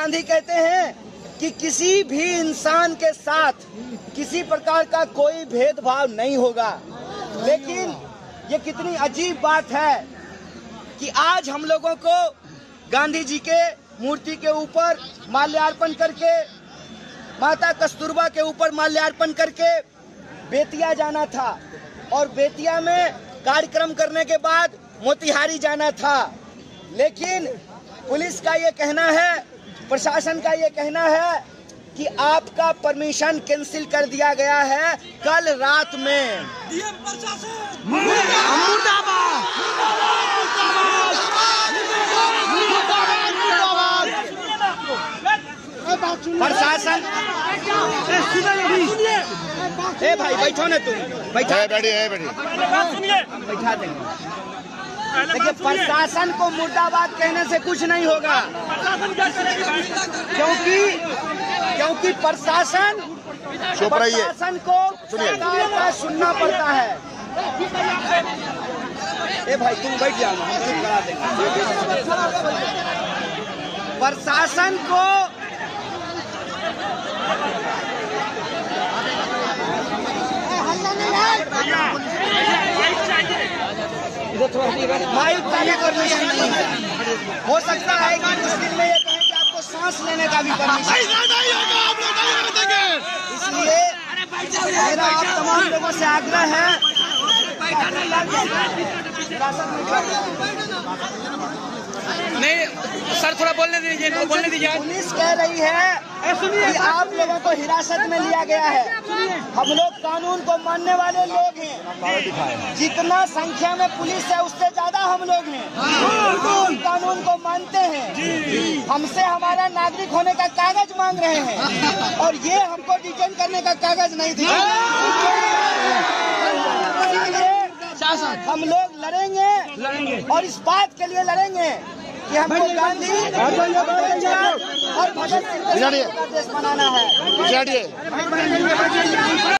गांधी कहते हैं कि किसी भी इंसान के साथ किसी प्रकार का कोई भेदभाव नहीं होगा। लेकिन ये कितनी अजीब बात है कि आज हम लोगों को गांधी जी के मूर्ति के ऊपर माल्यार्पण करके, माता कस्तूरबा के ऊपर माल्यार्पण करके बेतिया जाना था और बेतिया में कार्यक्रम करने के बाद मोतिहारी जाना था। लेकिन पुलिस का ये कहना है, प्रशासन का ये कहना है कि आपका परमिशन कैंसिल कर दिया गया है कल रात में। प्रशासन ए भाई बैठो ना, तुम बैठा देंगे। देखिए, प्रशासन को मुर्दाबाद कहने से कुछ नहीं होगा, क्योंकि प्रशासन को सरकार सुनना पड़ता है। ए भाई तुम बैठ जाओ, हम चुप करा देंगे। प्रशासन को माइक का भी परमिशन नहीं है। हो सकता है कि कुछ दिन में ये कहें कि आपको सांस लेने का भी परमिशन, इसलिए मेरा आप तमाम लोगों से आग्रह है। नहीं सर, थोड़ा बोलने दीजिए, बोलने दीजिए। पुलिस कह रही है कि आप लोगों को हिरासत में लिया गया है। हम लोग कानून को मानने वाले लोग हैं। जितना संख्या में पुलिस है उससे ज्यादा हम लोग हैं, हम कानून को मानते हैं। हमसे हमारा नागरिक होने का कागज मांग रहे हैं और ये हमको डिटेन करने का कागज नहीं दिया। हम लोग लड़ेंगे और इस बात के लिए लड़ेंगे कि हमको गांधी और भगत सिंह का देश बनाना है।